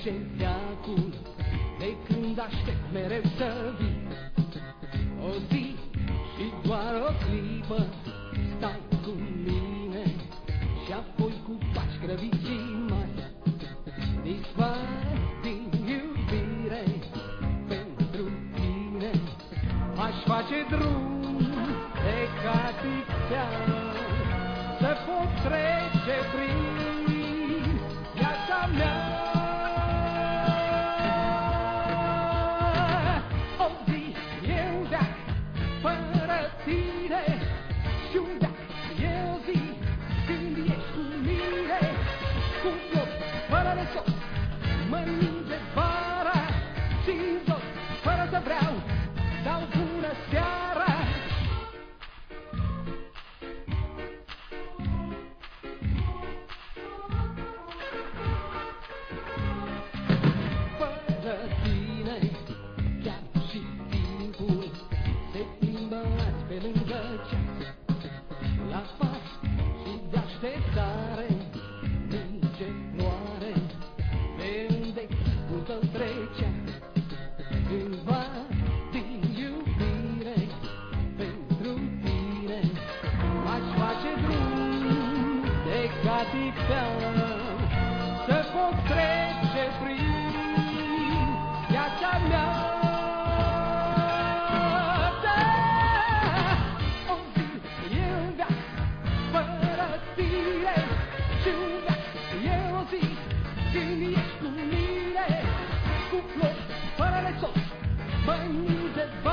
trece veacul de când aștept mereu să vii. O zi și doar o clipă stai cu mine și apoi cu pași grăbiți și mari dispar din iubire pentru tine. Aș face drum de capitan să pot trece prin viața mea. O zi e un veac fără tine și un veac e o zi când ești cu mine. Cu flori fără de sos mă ninge vara și tot fără să vreau dau bună seara. Fără tine chiar și timpul se plimbă azi pe lângă ceas. La pas și de așteptare ninge floare pe unde timpul tău trecea. Cândva din iubire pentru tine aș face drum de capitan să pot trece prin viața mea. Da, o zi e un veac fără tine și un veac e o zi când ești cu mine. Cu flori fără de sos mă ninge